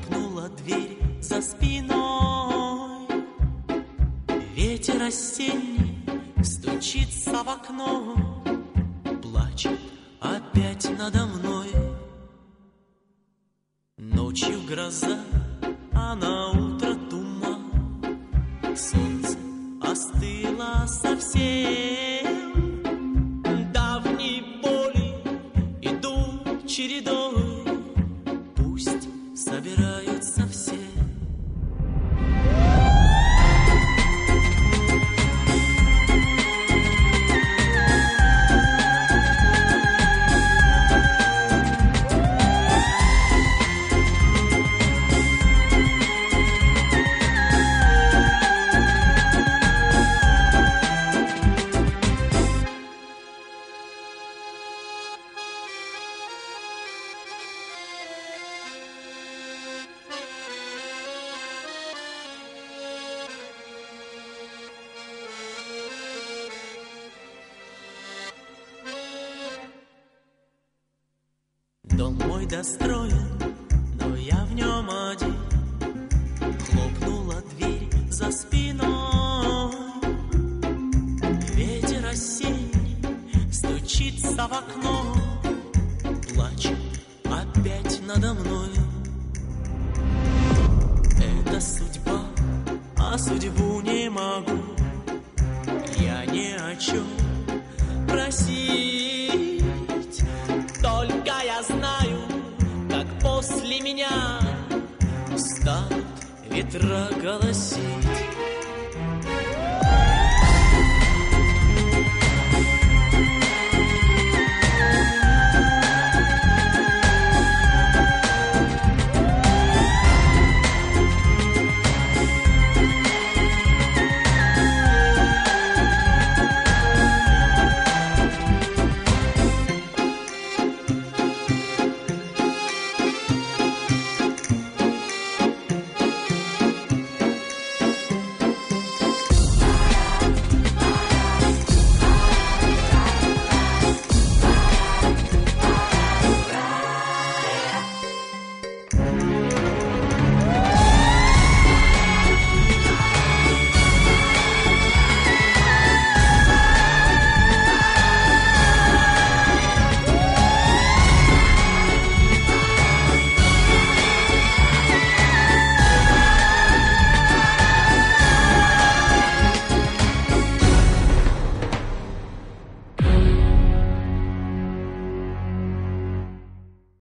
Хлопнула дверь за спиной. Ветер осенний стучится в окно, плачет опять надо мной. Ночью гроза, а на утро туман. Солнце остыло совсем. Давние боли идут чередой, пусть собираются все. Дом мой достроен, но я в нем один. Хлопнула дверь за спиной. Ветер осенний стучится в окно, плачет опять надо мной. Это судьба, а судьбу не могу я ни о чем просить. Только я знаю, как после меня станут ветра голосить.